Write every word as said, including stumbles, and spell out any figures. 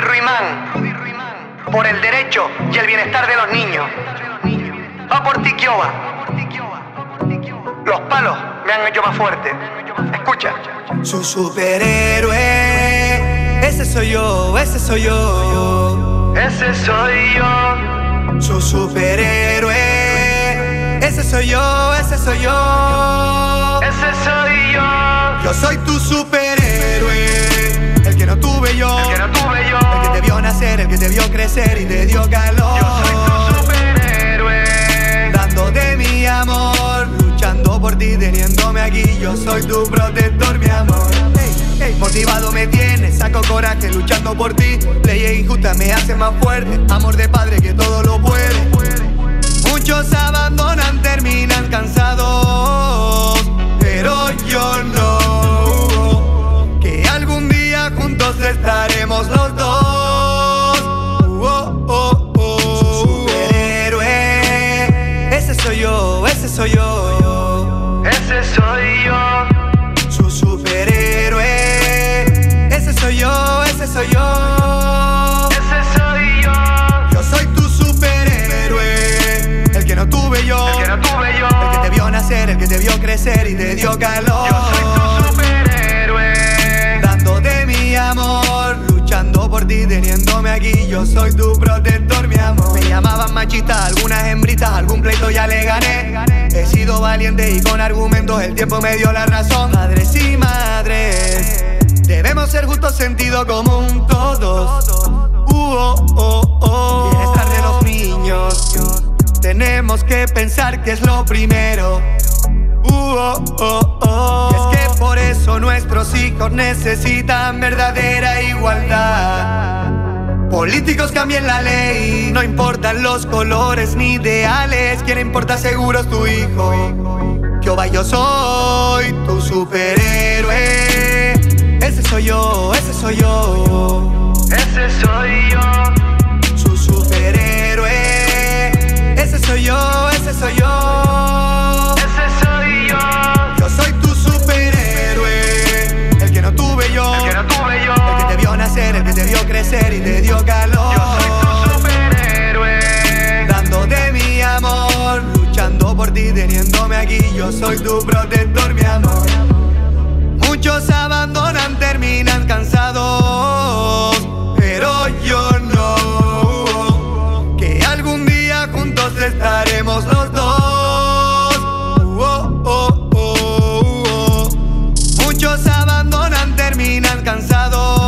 Ruimán, por el derecho y el bienestar de los niños. Va por ti, Kioba. Los palos me han hecho más fuerte. Escucha. Su superhéroe, ese soy yo, ese soy yo. Ese soy yo. Su superhéroe, ese soy yo, ese soy yo. Ese soy yo. Yo soy tu superhéroe, el que no tuve yo, el que no tuve yo, el que te vio nacer, el que te vio crecer y te dio calor. Yo soy tu superhéroe, dándote mi amor, luchando por ti, teniéndome aquí. Yo soy tu protector, mi amor. Hey, hey. Motivado me tienes, saco coraje luchando por ti. Leyes injustas me hacen más fuerte, amor de padre que todo lo puede. Muchos abandonan, terminan cansados, pero yo no. Que algún día juntos estaremos los dos. Oh, oh, oh. Su superhéroe, ese soy yo, ese soy yo. Ese soy yo. Su superhéroe, ese soy yo, ese soy yo. Ese soy yo. Yo soy tu superhéroe, el que no tuve yo, el que no tuve yo, el que te vio nacer, el que te vio crecer y te dio calor. Yo soy tu superhéroe, dándote mi amor, luchando por ti, teniéndome aquí. Yo soy tu protector, mi amor. Me llamaban machista, algunas hembritas, algún pleito ya le gané. He sido valiente y con argumentos el tiempo me dio la razón. Padres y madres, debemos ser justos, sentido común todos. Uh, oh, oh, oh. Bienestar de los niños, tenemos que pensar que es lo primero. Uh, oh, oh, oh. Y es que por eso nuestros hijos necesitan verdadera igualdad. Políticos cambien la ley, no importan los colores ni ideales. Quien importa seguro es tu hijo. Kioba, yo soy tu superhéroe. Ese soy yo, ese soy yo. ese soy yo. Su superhéroe, ese soy yo, ese soy yo. Ese soy yo. Yo soy tu superhéroe, el que no tuve yo, el que no tuve yo, el que te vio nacer, el que te vio crecer y te dio calor. Yo soy tu superhéroe, dándote mi amor, luchando por ti, teniéndome aquí. Yo soy tu protector, mi amor. Muchos abandonan, terminan cansados, pero yo no. Que algún día juntos estaremos los dos. Oh, oh, oh, oh. Muchos abandonan, terminan cansados,